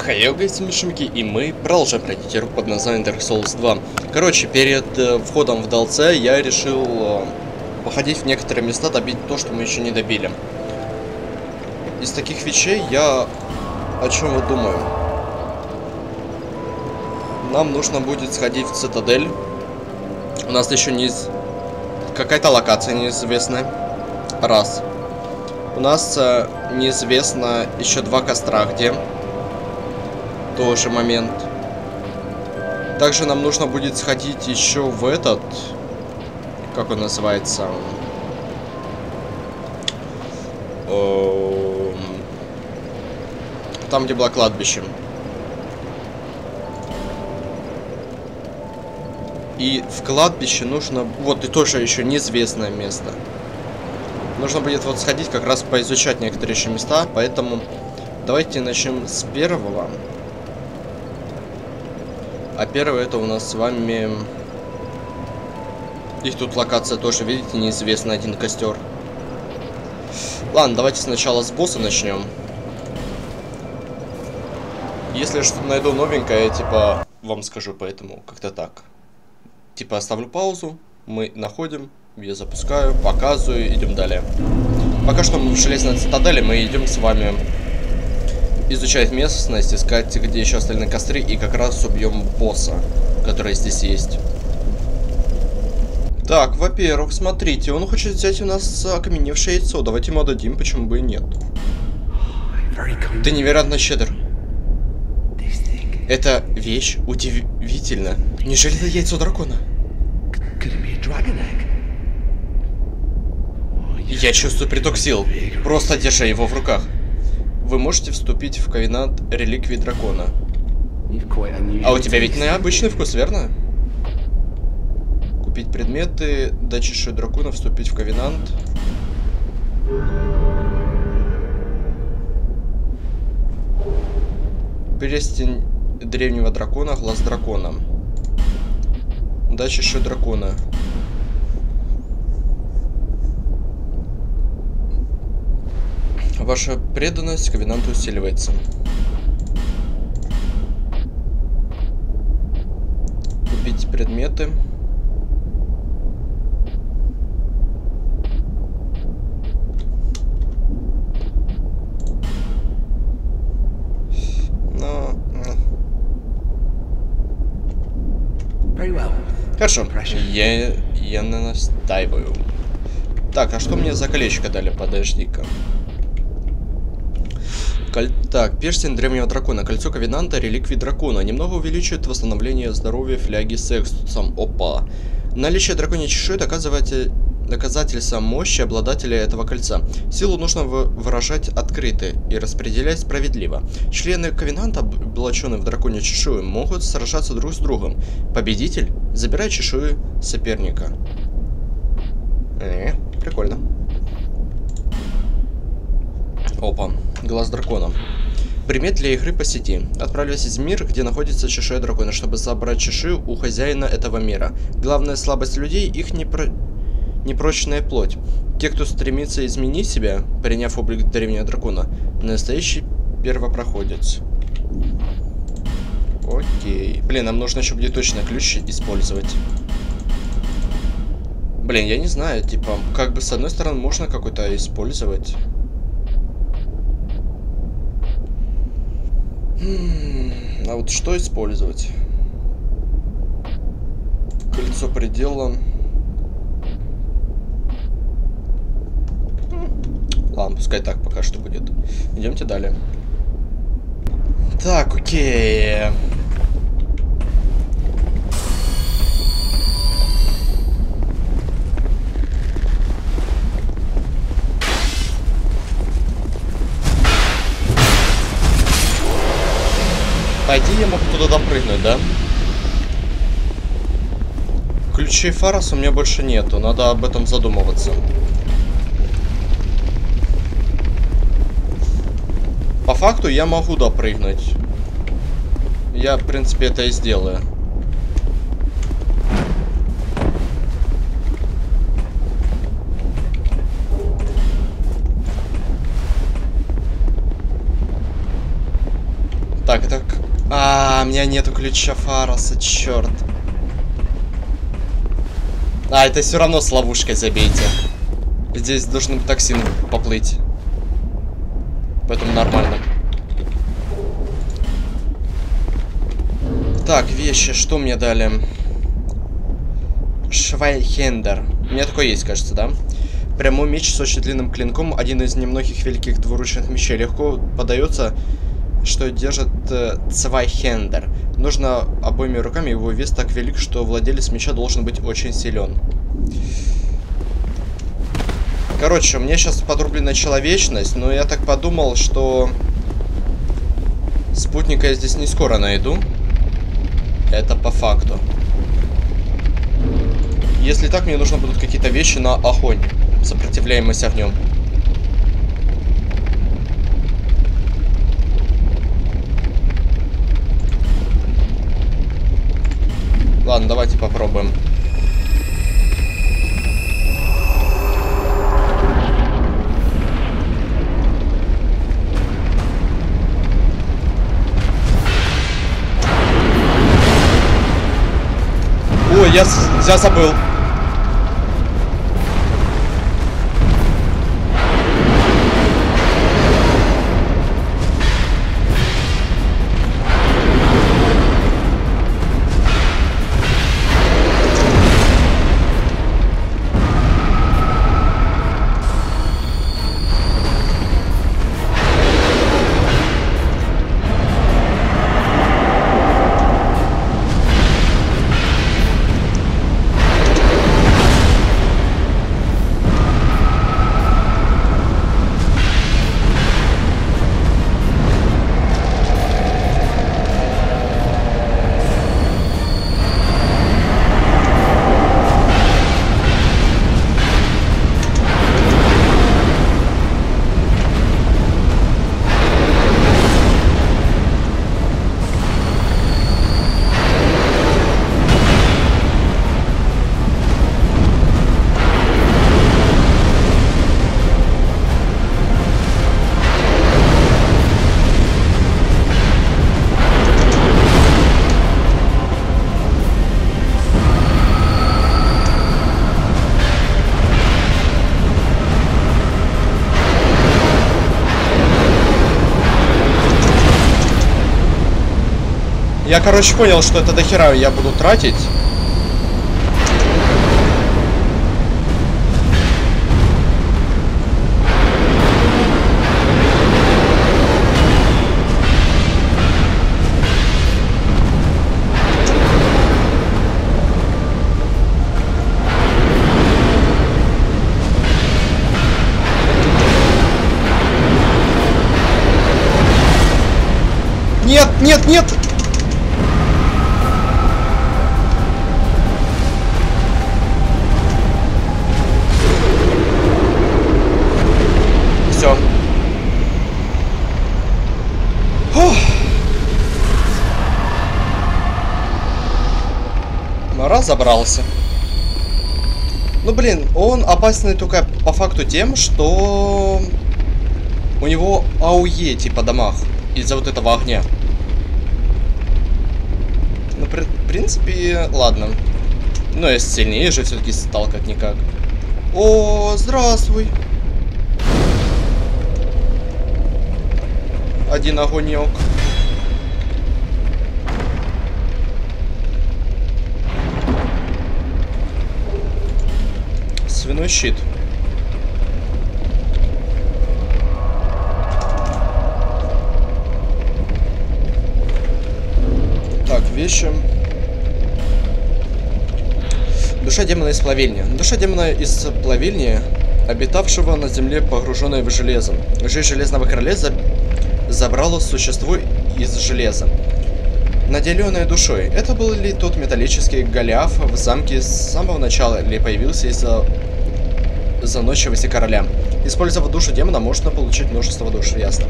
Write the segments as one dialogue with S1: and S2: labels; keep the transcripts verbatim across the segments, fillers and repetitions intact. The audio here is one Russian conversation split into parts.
S1: Хай, мишимки, и мы продолжаем пройти игру под названием Dark Souls два. Короче, перед э, входом в ди эл си я решил э, походить в некоторые места, добить то, что мы еще не добили. Из таких вещей я о чем вот думаю. Нам нужно будет сходить в цитадель. У нас еще не из... какая-то локация неизвестная. Раз. У нас э, неизвестно еще два костра, где... Тоже момент. Также нам нужно будет сходить еще в этот... Как он называется? Там, где было кладбище. И в кладбище нужно... Вот, и тоже еще неизвестное место. Нужно будет вот сходить, как раз поизучать некоторые еще места. Поэтому давайте начнем с первого. А первое это у нас с вами... Их тут локация тоже, видите, неизвестно, один костер. Ладно, давайте сначала с босса начнем. Если что-то найду новенькое, типа, вам скажу, поэтому как-то так. Типа, оставлю паузу, мы находим, я запускаю, показываю, идем далее. Пока что мы в железной цитадели, мы идем с вами изучать местность, искать, где еще остальные костры, и как раз убьем босса, который здесь есть. Так, во-первых, смотрите, он хочет взять у нас окаменевшее яйцо. Давайте ему отдадим, почему бы и нет. Ты невероятно щедр. Эта вещь удивительна. Неужели это яйцо дракона? Я чувствую приток сил. Просто держа его в руках. Вы можете вступить в ковенант реликвии дракона. А у тебя ведь необычный вкус, верно? Купить предметы, дать чешую дракона, вступить в ковенант. Перстень древнего дракона, глаз дракона. Дать чешую дракона. Ваша преданность ковенанту усиливается. Купить предметы. Но... Хорошо. Я, я настаиваю. Так, а что мне за колечко дали? Подожди-ка. Коль... Так, перстень древнего дракона, кольцо ковенанта, реликвии дракона. Немного увеличивает восстановление здоровья фляги с экстусом. Опа. Наличие драконьей чешуи доказывает доказательство мощи обладателя этого кольца. Силу нужно выражать открыто и распределять справедливо. Члены ковенанта, облаченные в драконью чешую, могут сражаться друг с другом. Победитель забирает чешую соперника. Э, прикольно. Опа, глаз дракона. Примет для игры по сети. Отправляйтесь в мир, где находится чешуя дракона, чтобы забрать чешую у хозяина этого мира. Главная слабость людей — их непро... непрочная плоть. Те, кто стремится изменить себя, приняв облик древнего дракона, настоящий первопроходец. Окей. Блин, нам нужно еще будет точно ключ использовать. Блин, я не знаю, типа, как бы с одной стороны можно какой-то использовать. А вот что использовать? Кольцо предела. Ладно, пускай так пока что будет. Идемте далее. Так, окей. По идее, я могу туда допрыгнуть, да? Ключей Фарос у меня больше нету, надо об этом задумываться. По факту я могу допрыгнуть. Я, в принципе, это и сделаю. Так, это А, у меня нету ключа Фароса, черт. А, это все равно с ловушкой забейте. Здесь должен токсин поплыть. Поэтому нормально. Так, вещи, что мне дали? Швайхендер. У меня такой есть, кажется, да? Прямой меч с очень длинным клинком. Один из немногих великих двуручных мечей. Легко подается, что держит э, Цвайхендер. Нужно обоими руками, его вес так велик, что владелец меча должен быть очень силен. Короче, у меня сейчас подрублена человечность, но я так подумал, что спутника я здесь не скоро найду. Это по факту. Если так, мне нужно будут какие-то вещи на огонь. Сопротивляемость огнем. Ладно, давайте попробуем. Ой, я, я забыл. Я, короче, понял, что это дохера я буду тратить. Нет, нет, нет! Все. Разобрался. Ну, блин, он опасный только по факту тем, что у него АОЕ типа дамаг из-за вот этого огня. Ну, при, в принципе, ладно. Но я сильнее же все-таки стал как-никак. О, здравствуй. Один огонек. Свиной щит. Так, вещи. Душа демона из плавильни. Душа демона из плавильни, обитавшего на земле, погруженной в железо. Жизнь Железного Короля за... забрало существо из железа, наделенное душой. Это был ли тот металлический Голиаф в замке с самого начала, или появился из-за заносчивости короля? Используя душу демона, можно получить множество душ, ясно.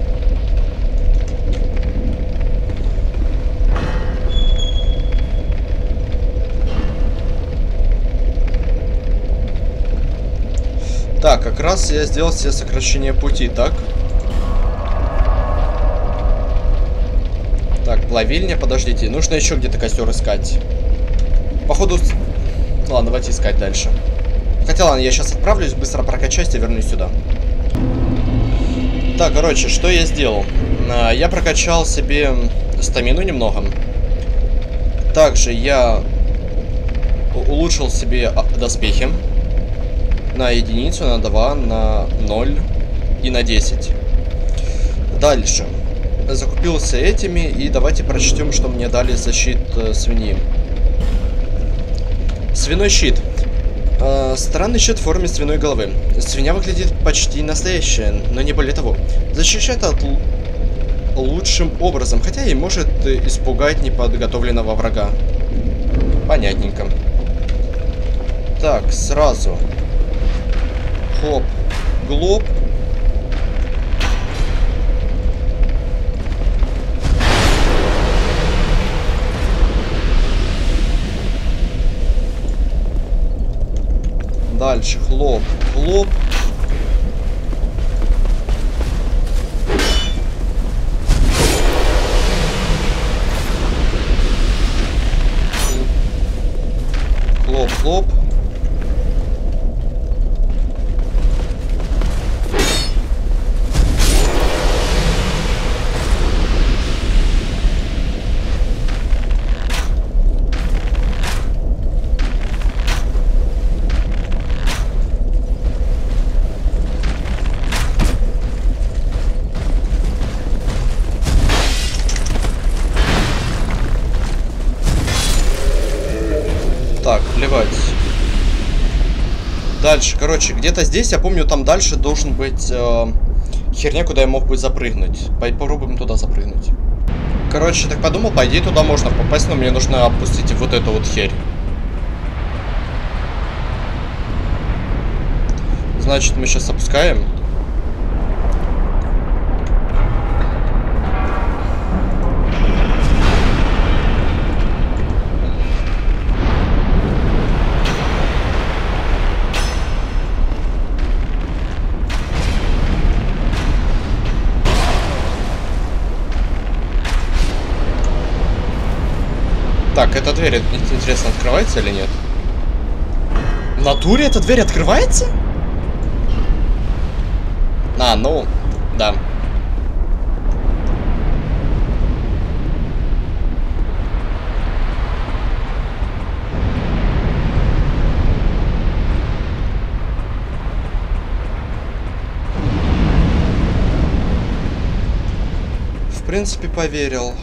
S1: Так, как раз я сделал себе сокращение пути, так? Так, плавильня, подождите. Нужно еще где-то костер искать. Походу... Ладно, давайте искать дальше. Хотя ладно, я сейчас отправлюсь, быстро прокачаюсь и вернусь сюда. Так, короче, что я сделал? Я прокачал себе стамину немного. Также я улучшил себе доспехи. На единицу, на два, на ноль и на десять. Дальше. Закупился этими, и давайте прочтем, что мне дали за щит э, свиньи. Свиной щит. Э, странный щит в форме свиной головы. Свинья выглядит почти настоящая, но не более того. Защищает от лучшим образом, хотя и может испугать неподготовленного врага. Понятненько. Так, сразу. Хлоп. Глоп. Дальше. Хлоп. Хлоп. Хлоп. Хлоп. Так, плевать. Дальше, короче, где-то здесь, я помню, там дальше должен быть э, херня, куда я мог бы запрыгнуть. Попробуем туда запрыгнуть. Короче, так подумал, по идее туда можно попасть, но мне нужно опустить вот эту вот херь. Значит, мы сейчас опускаем. Так, эта дверь, интересно, открывается или нет? В натуре эта дверь открывается? А, ну, да. В принципе, поверил.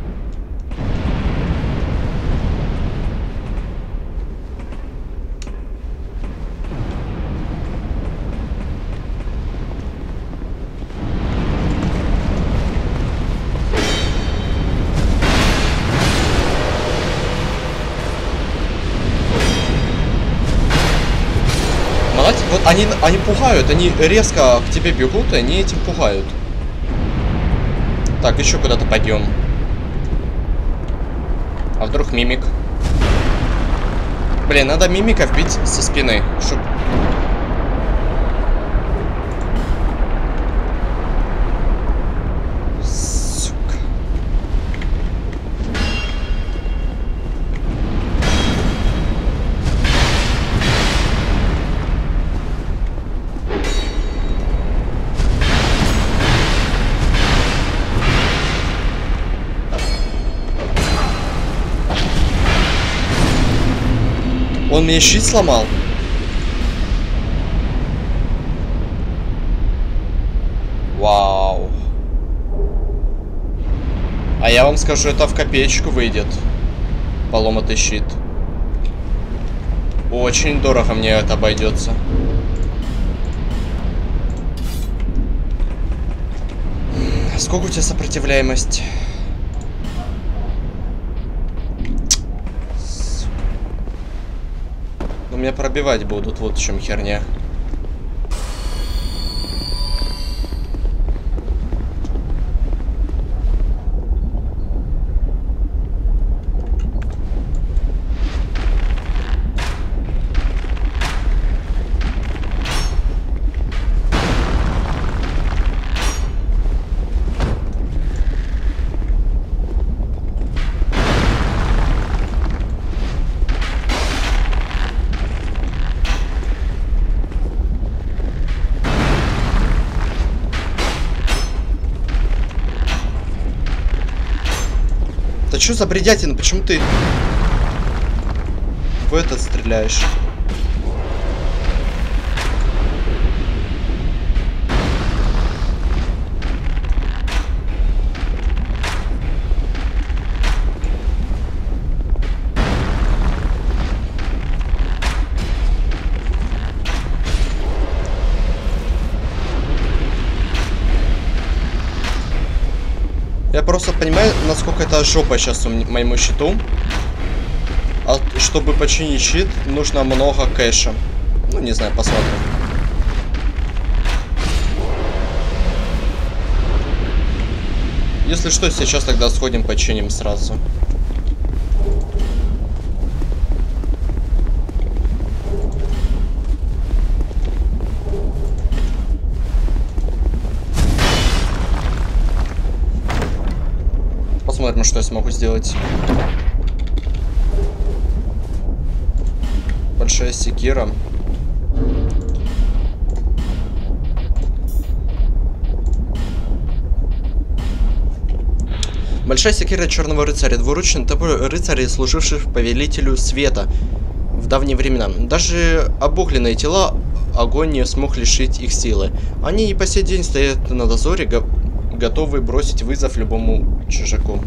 S1: Вот они, они пугают, они резко к тебе бегут, и они этим пугают. Так, еще куда-то пойдем. А вдруг мимик? Блин, надо мимика вбить со спины, чтоб... Сука. Он мне щит сломал. Вау. А я вам скажу, это в копеечку выйдет. Поломатый щит. Очень дорого мне это обойдется. Сколько у тебя сопротивляемость? Меня пробивать будут, вот в чем херня. Да что за бредятина? Почему ты в этот стреляешь? Я просто понимаю, насколько это жопа сейчас моему щиту. А чтобы починить щит, нужно много кэша. Ну, не знаю, посмотрим. Если что, сейчас тогда сходим, починим сразу. Посмотрим, что я смогу сделать. Большая секира. Большая секира черного рыцаря. Двуручный топор рыцаря, служивших повелителю света в давние времена. Даже обугленные тела огонь не смог лишить их силы. Они и по сей день стоят на дозоре, го готовые бросить вызов любому чужаку.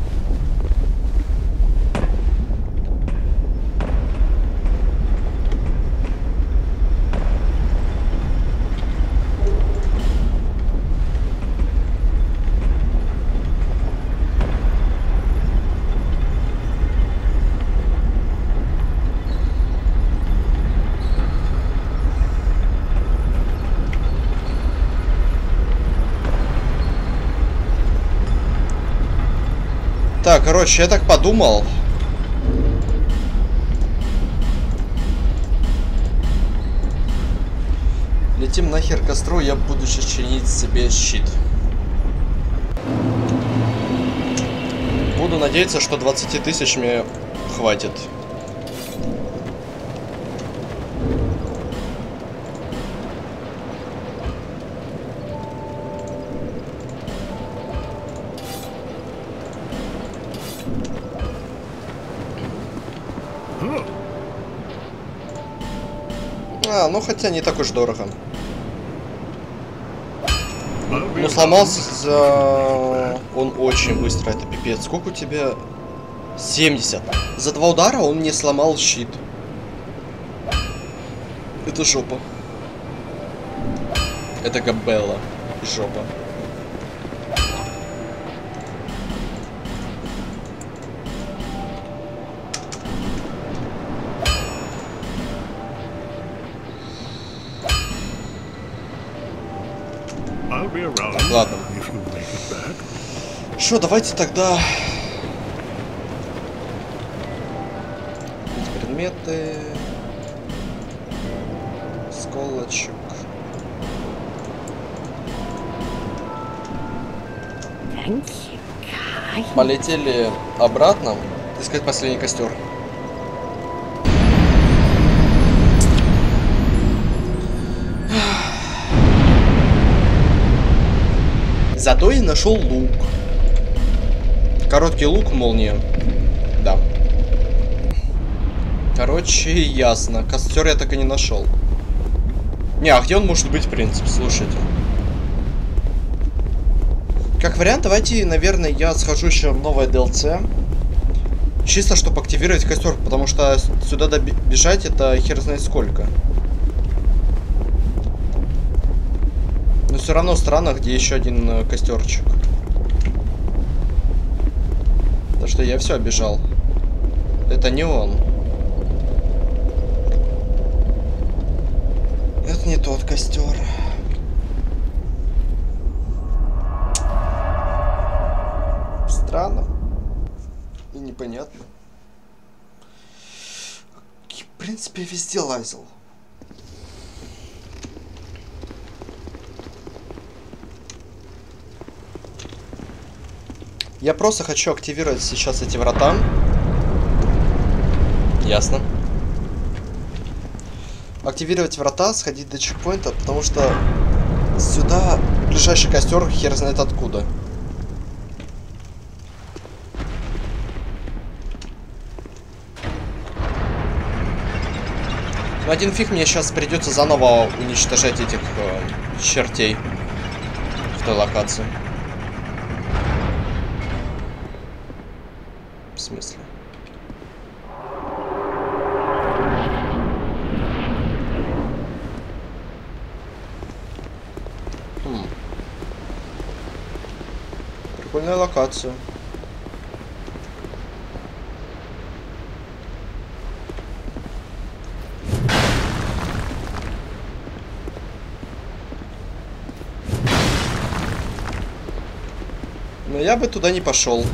S1: Так, короче, я так подумал. Летим нахер к костру, я буду сейчас чинить себе щит. Буду надеяться, что двадцати тысяч мне хватит. А, ну хотя не так уж дорого. Ну сломался за... Он очень быстро, это пипец. Сколько у тебя? семьдесят. За два удара он мне сломал щит. Это жопа. Это Габелла. Жопа. Ладно. Что, давайте тогда... Предметы... Сколочек... Полетели обратно искать последний костер. Зато и нашел лук. Короткий лук, молния. Да. Короче, ясно. Костер я так и не нашел. Не, а где он может быть, в принципе, слушайте. Как вариант, давайте, наверное, я схожу еще в новое ди эл си. Чисто, чтобы активировать костер, потому что сюда добежать это хер знает сколько. Но все равно странно, где еще один костерчик. Потому что я все обижал. Это не он. Это не тот костер. Странно. И непонятно. В принципе, везде лазил. Я просто хочу активировать сейчас эти врата. Ясно. Активировать врата, сходить до чекпоинта, потому что сюда ближайший костер хер знает откуда. Ну, один фиг, мне сейчас придется заново уничтожать этих э, чертей в той локации. В смысле? Хм. Прикольная локация. Но я бы туда не пошел.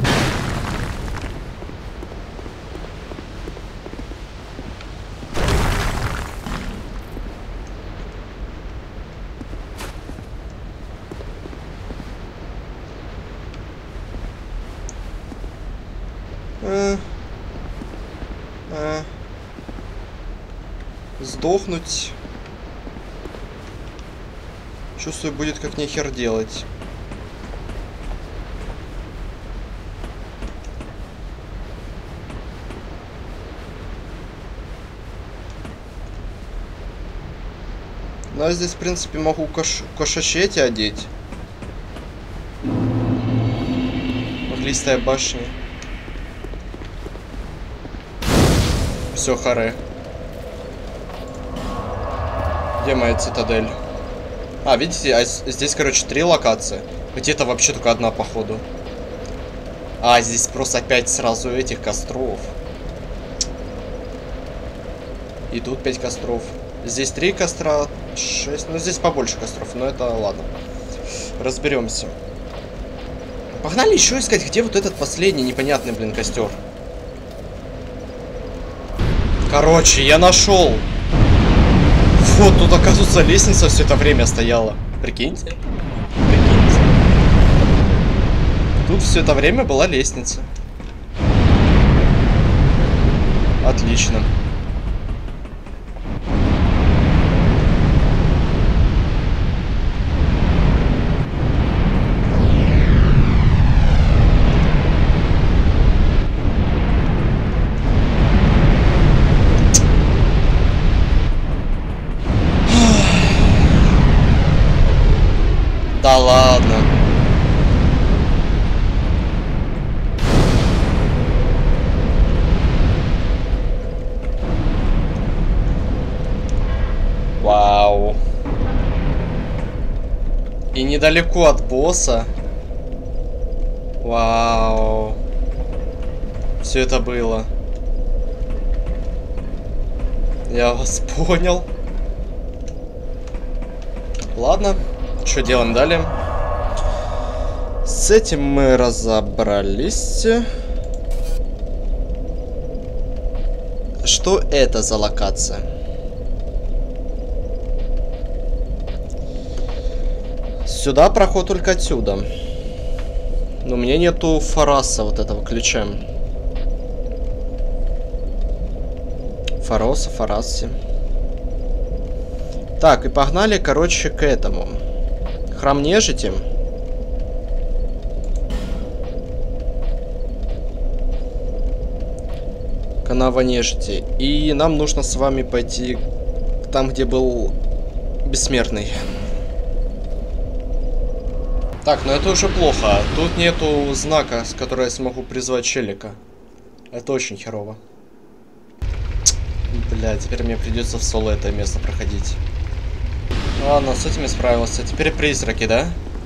S1: Э, э, сдохнуть. Чувствую, будет как нехер делать. Ну, я здесь, в принципе, могу кош... кошачети одеть. Листая башня. Все, харе. Где моя цитадель? А, видите, а здесь, короче, три локации. Где-то вообще только одна, походу. А, здесь просто опять сразу этих костров. И тут пять костров. Здесь три костра, шесть. Ну, здесь побольше костров, но это ладно. Разберемся. Погнали еще искать, где вот этот последний непонятный, блин, костер. Короче, я нашел. Вот, тут, оказывается, лестница все это время стояла. Прикиньте. Прикиньте. Тут все это время была лестница. Отлично. Да ладно. Вау. И недалеко от босса. Вау. Все это было. Я вас понял. Ладно. Что делаем далее? С этим мы разобрались. Что это за локация? Сюда проход только отсюда. Но у меня нету фараса, вот этого ключа. Фароса, фараси. Так, и погнали, короче, к этому. Храм нежити. Канава нежити. И нам нужно с вами пойти там, где был бессмертный. Так, ну это уже плохо. Тут нету знака, с которого я смогу призвать челика. Это очень херово. Бля, теперь мне придется в соло это место проходить. Ладно, с этим я справился. Теперь призраки, да?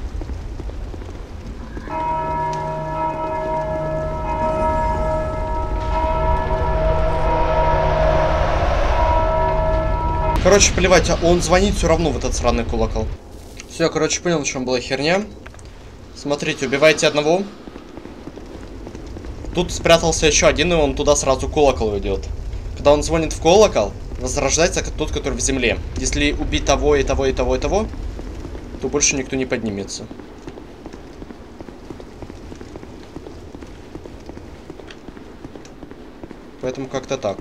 S1: Короче, плевать, он звонит все равно в этот сраный колокол. Все, короче, понял, в чем была херня. Смотрите, убивайте одного. Тут спрятался еще один, и он туда сразу колокол идет. Когда он звонит в колокол, возрождается тот, который в земле. Если убить того, и того, и того, и того, то больше никто не поднимется. Поэтому как-то так.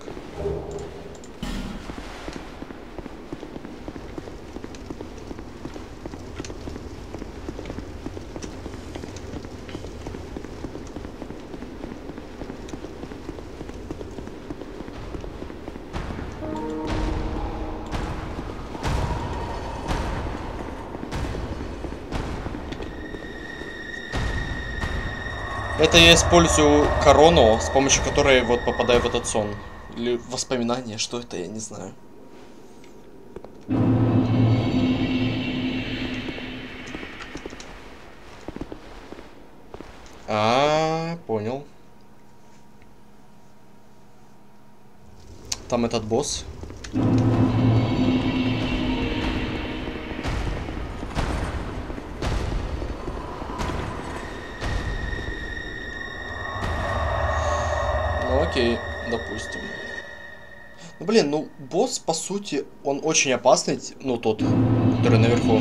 S1: Это я использую корону, с помощью которой вот попадаю в этот сон. Или воспоминания, что это, я не знаю. А, понял. Там этот босс. Ну окей, допустим. Ну блин, ну босс по сути, он очень опасный, ну тот, который наверху.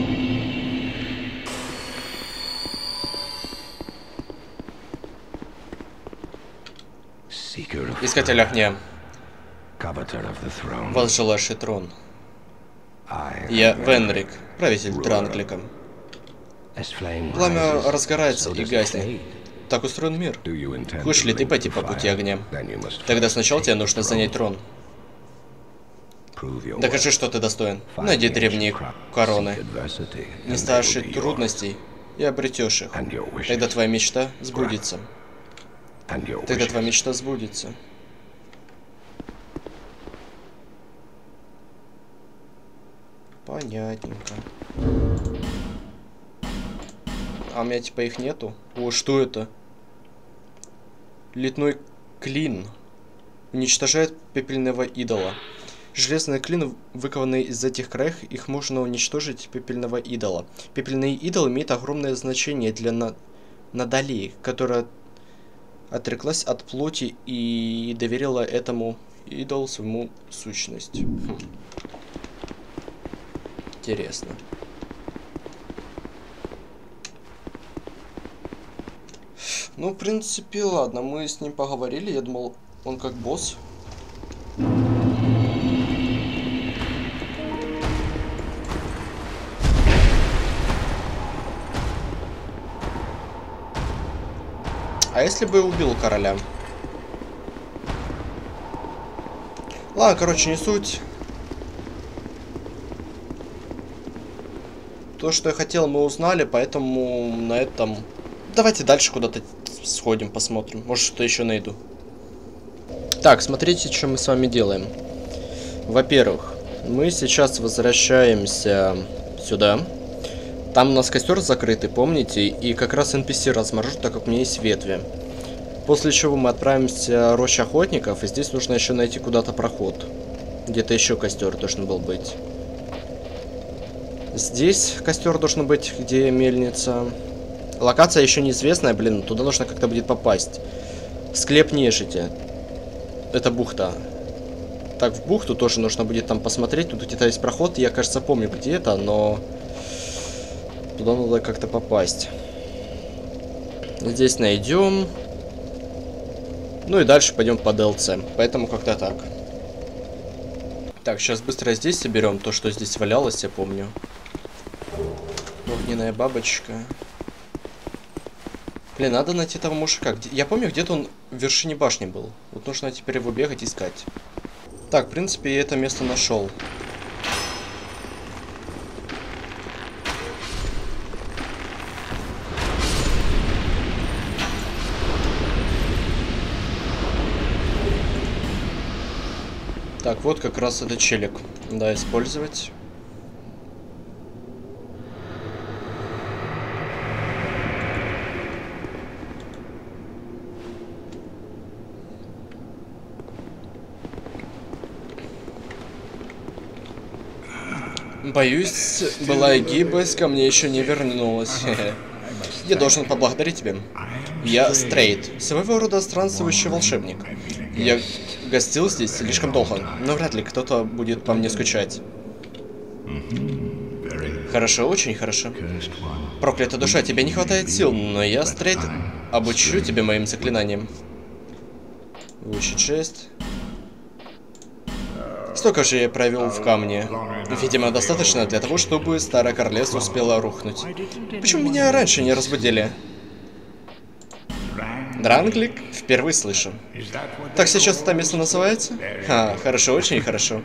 S1: Искатель огня. Возжелавший трон. Я Венрик, правитель Дранглика. Пламя разгорается и гаснет. Так устроен мир. Хочешь ли ты пойти по пути огня? Тогда сначала тебе нужно занять трон. Докажи, что ты достоин. Найди древние короны. Не старше трудностей и обретешь их. Тогда твоя мечта сбудется. Тогда твоя мечта сбудется. Понятненько. А у меня типа их нету? О, что это? Литной клин. Уничтожает пепельного идола. Железный клин, выкованный из этих краев, их можно уничтожить пепельного идола. Пепельный идол имеет огромное значение для на... Надали, которая отреклась от плоти и доверила этому идолу своему сущность. Хм. Интересно. Ну, в принципе, ладно, мы с ним поговорили, я думал, он как босс. А если бы убил короля? Ладно, короче, не суть. То, что я хотел, мы узнали, поэтому на этом... Давайте дальше куда-то сходим, посмотрим. Может, что еще найду. Так, смотрите, что мы с вами делаем. Во-первых, мы сейчас возвращаемся сюда. Там у нас костер закрытый, помните? И как раз эн пи си разморожу, так как у меня есть ветви. После чего мы отправимся в рощу охотников. И здесь нужно еще найти куда-то проход. Где-то еще костер должен был быть. Здесь костер должен быть, где мельница. Локация еще неизвестная, блин, туда нужно как-то будет попасть. Склеп нежити. Это бухта. Так, в бухту тоже нужно будет там посмотреть. Тут где-то есть проход. Я, кажется, помню, где это, но... Туда надо как-то попасть. Здесь найдем. Ну и дальше пойдем по ди эл си. Поэтому как-то так. Так, сейчас быстро здесь соберем то, что здесь валялось, я помню. Огненная бабочка. Блин, надо найти того мужика. Где... Я помню, где-то он в вершине башни был. Вот нужно теперь его бегать, искать. Так, в принципе, я это место нашел. Так, вот как раз этот челик. Да, использовать. Боюсь, былая гибость ко мне еще не вернулась. Я должен поблагодарить тебя. Я Стрейт, своего рода странствующий волшебник. Я гостил здесь слишком долго, но вряд ли кто-то будет по мне скучать. Хорошо, очень хорошо. Проклятая душа, тебе не хватает сил, но я, Стрейт, обучу тебя моим заклинаниям. Выучить жест. Столько же я провел в камне. Видимо, достаточно для того, чтобы старое королевство успело рухнуть. Почему меня раньше не разбудили? Дранглик? Впервые слышу. Так сейчас это место называется? Ха, хорошо, очень хорошо.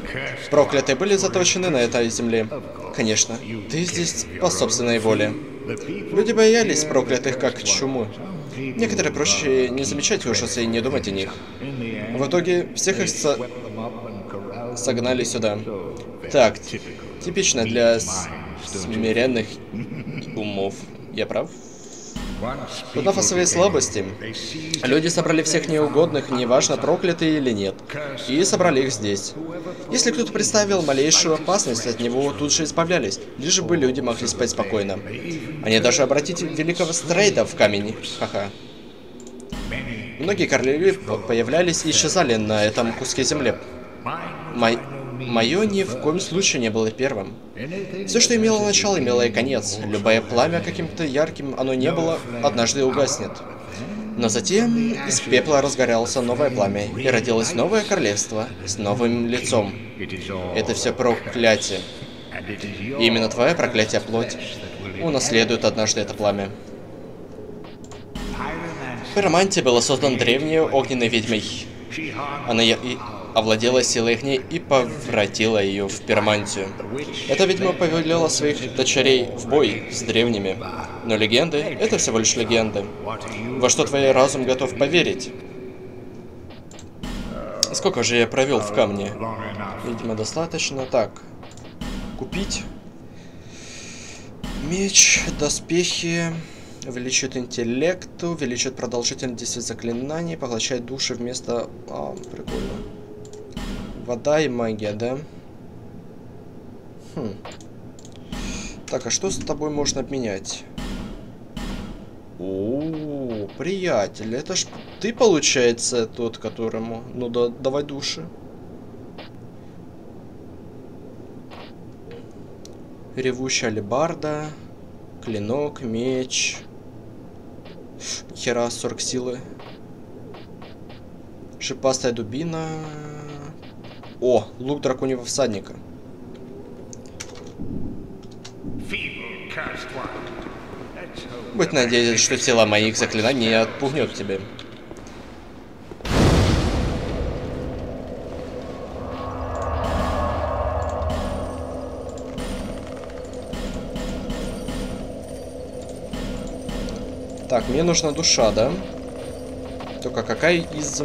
S1: Проклятые были заточены на этой земле. Конечно, ты здесь по собственной воле. Люди боялись проклятых как чуму. Некоторые проще не замечать ужасы и не думать о них. В итоге всех их со... согнали сюда. Так, типично для с... смиренных умов. Я прав? Узнав о своей слабости, люди собрали всех неугодных, неважно, проклятые или нет, и собрали их здесь. Если кто-то представил малейшую опасность, от него тут же избавлялись, лишь бы люди могли спать спокойно. Они даже обратить великого Стрейда в камень. Ха-ха. Многие королевы появлялись и исчезали на этом куске земли. Мой... Мое ни в коем случае не было первым. Все, что имело начало, имело и конец. Любое пламя, каким-то ярким оно не было, однажды угаснет. Но затем из пепла разгорелось новое пламя, и родилось новое королевство с новым лицом. Это все проклятие. И именно твое проклятие плоть унаследует однажды это пламя. Пиромантия была создана древней огненной ведьмой. Она и овладела силой огней и превратила ее в пиромантию. Эта ведьма повелела своих дочерей в бой с древними. Но легенды — это всего лишь легенды. Во что твой разум готов поверить? Сколько же я провел в камне? Видимо, достаточно. Так. Купить. Меч, доспехи. Увеличивает интеллект, увеличивает продолжительность действия заклинаний, поглощает души вместо... А, прикольно. Вода и магия, да? Хм. Так, а что с тобой можно обменять? О, приятель, это ж ты, получается, тот, которому... Ну да, давай души. Ревущая алебарда, клинок, меч... Хера, сорок силы. Шипастая дубина. О, лук драконьего всадника. Будь надеяться, что сила моих заклинаний не отпугнет тебя. Так, мне нужна душа, да? Только какая из...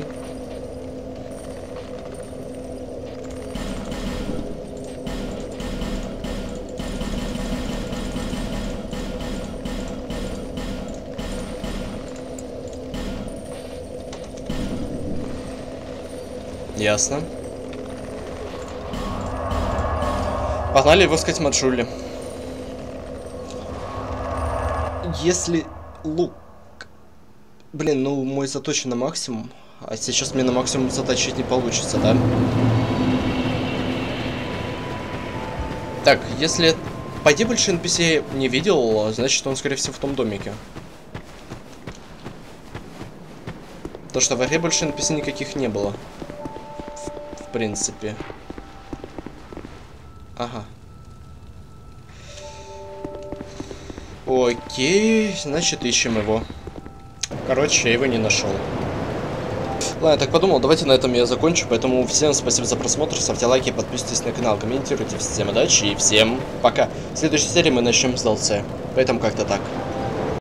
S1: Ясно. Погнали его искать Маджули. Если... Лук. Блин, ну мой заточен на максимум. А сейчас мне на максимум заточить не получится, да? Так, если... По идее, больше эн пи си не видел, значит, он, скорее всего, в том домике. То, что в игре больше эн пи си никаких не было. В, в принципе. Ага. Окей, значит, ищем его. Короче, я его не нашел. Ладно, я так подумал, давайте на этом я закончу. Поэтому всем спасибо за просмотр, ставьте лайки, подписывайтесь на канал, комментируйте. Всем удачи и всем пока. В следующей серии мы начнем с ди эл си. Поэтому как-то так.